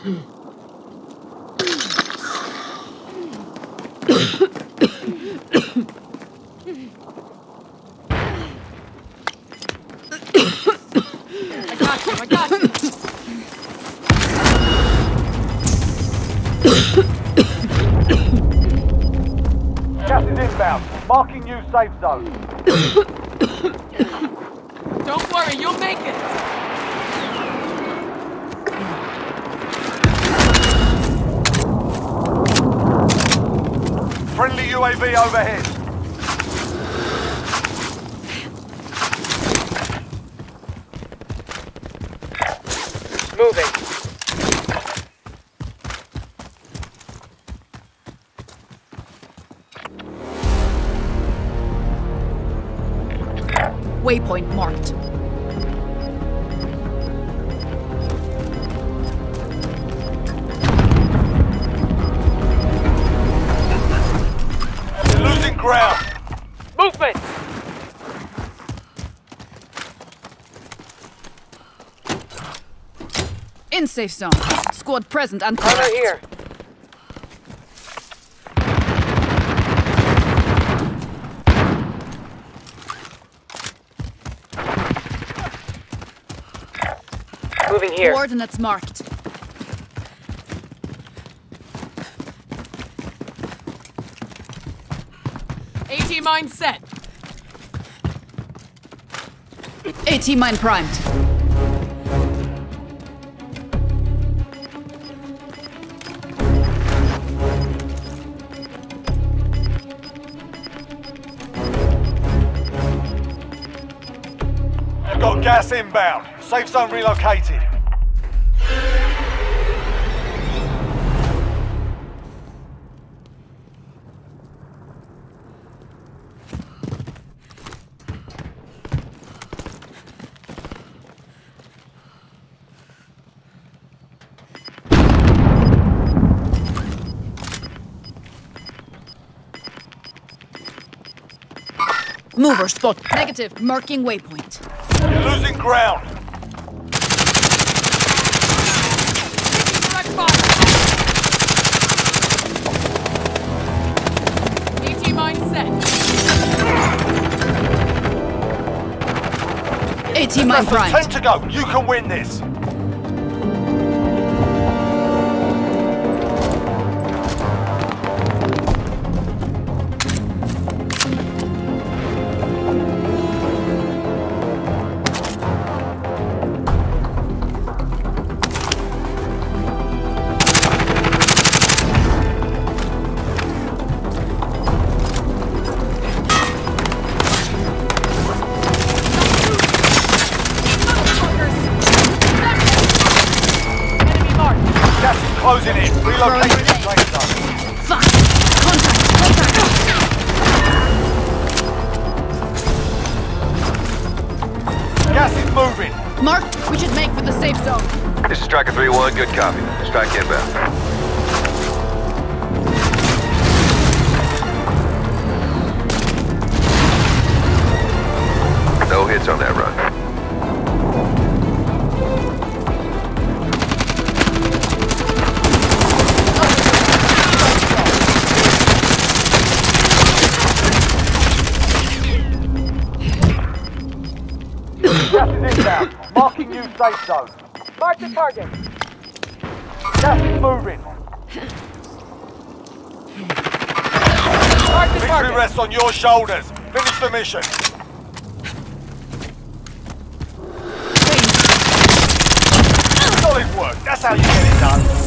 I got you. Gas is inbound. Marking new safe zone. Don't worry, you'll make it. Friendly UAV overhead. Moving. Waypoint marked. You're losing ground. Movement! In safe zone. Squad present and Cover correct. here. Moving here. Coordinates marked. AT mine set. AT mine primed. You've got gas inbound. Safe zone relocated. Mover spot. Negative. Marking waypoint. You're losing ground. Direct fire. AT mine set. AT mine primed. 10 to go. You can win this. Closing in. Relocating the safe zone. Fuck! Contact! Gas is moving. Marked. We should make for the safe zone. This is Striker 3-1, good copy. Strike inbound. No hits on that run. Gas is inbound. Marking new safe zone. Mark the target. Gas is moving. Mark the Victory target. rests on your shoulders. Finish the mission. Solid work. That's how you get it done.